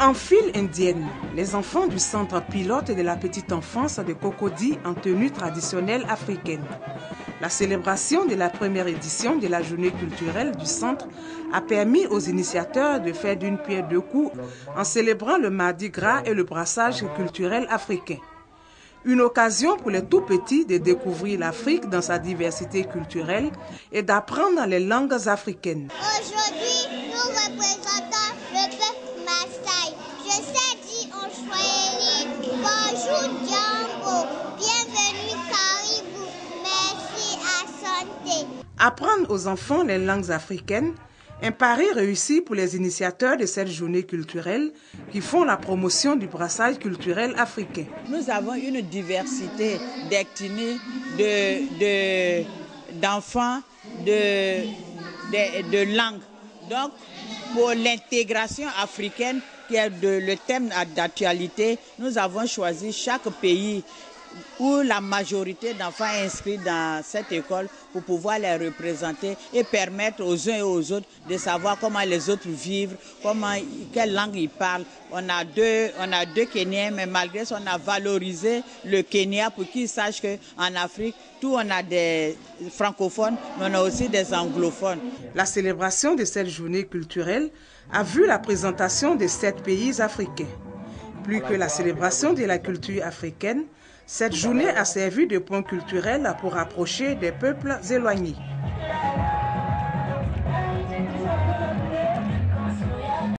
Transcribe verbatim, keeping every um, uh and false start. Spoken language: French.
En file indienne, les enfants du centre pilote de la petite enfance de Cocody en tenue traditionnelle africaine. La célébration de la première édition de la journée culturelle du centre a permis aux initiateurs de faire d'une pierre deux coups en célébrant le Mardi Gras et le brassage culturel africain. Une occasion pour les tout-petits de découvrir l'Afrique dans sa diversité culturelle et d'apprendre les langues africaines. Aujourd'hui, nous représentons le peuple Maasai. Je sais dire en Swahili, bonjour Djambo, bienvenue Caribou, merci à santé. Apprendre aux enfants les langues africaines, un pari réussi pour les initiateurs de cette journée culturelle qui font la promotion du brassage culturel africain. Nous avons une diversité d'ethnies, de, de, d'enfants, de, de, de langues. Donc, pour l'intégration africaine, qui est de, le thème d'actualité, nous avons choisi chaque pays où la majorité d'enfants inscrits dans cette école pour pouvoir les représenter et permettre aux uns et aux autres de savoir comment les autres vivent, comment, quelle langue ils parlent. On a deux, on a deux Kenyans, mais malgré ça, on a valorisé le Kenya pour qu'ils sachent qu'en Afrique, tout on a des francophones, mais on a aussi des anglophones. La célébration de cette journée culturelle a vu la présentation de sept pays africains. Plus que la célébration de la culture africaine, cette journée a servi de point culturel pour rapprocher des peuples éloignés.